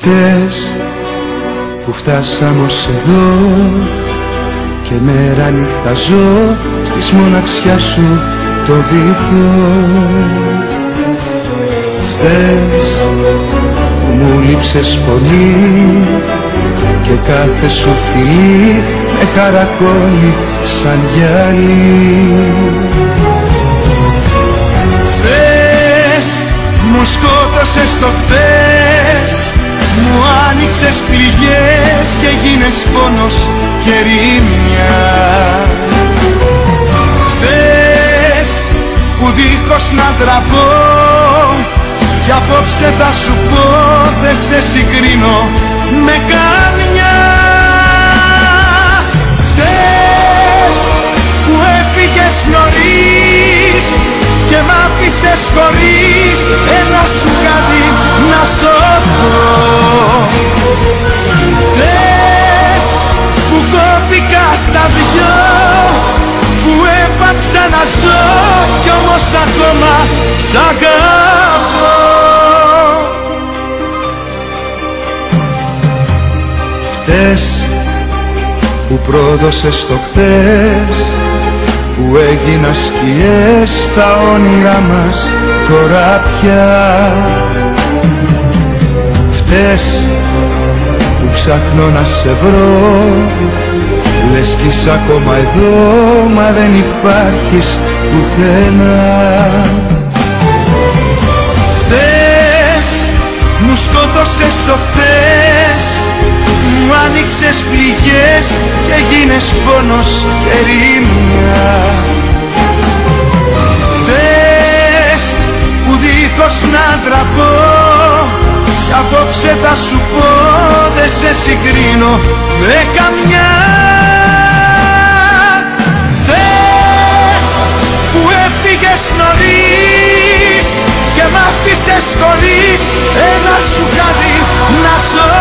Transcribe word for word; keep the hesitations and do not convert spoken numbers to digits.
Φταίς που φτάσαμε ως εδώ και μέρα νύχτα ζω στις μοναξιά σου το βυθό. Φταίς που μου λείψες πολύ και κάθε σου φιλί με χαρακώνει σαν γυαλί. Φταίς μου σκότωσες το χθες, μου άνοιξες πληγές και γίνες πόνος και ρήμια. Φταίς που δίχως να τραβώ κι απόψε θα σου πω δεν σε συγκρίνω με καμιά. Φταίς που έφυγες νωρίς και μ' άφησες χωρίς ένα σου κάτι να σώθω. Φταίς που κόπηκα στα δυο, που έπαψα να ζω κι όμως ακόμα σ' αγαπώ. Φταίς που πρόδωσες το χθες, που έγινα σκιές στα όνειρά μας τώρα πια. Φταίς που ψάχνω να σε βρω, λες κι είσαι ακόμα εδώ, μα δεν υπάρχεις πουθενά. Φταίς μου σκότωσες το χθες, μου άνοιξες πληγές και γίνες πόνος και ρήμια. Φταίς που δίχως να ντραπώ κι απόψε θα σου πω δεν σε συγκρίνω με καμιά. Φταίς που έφυγες νωρίς και μ' άφησες χωρίς ένα σου κάτι να ζω.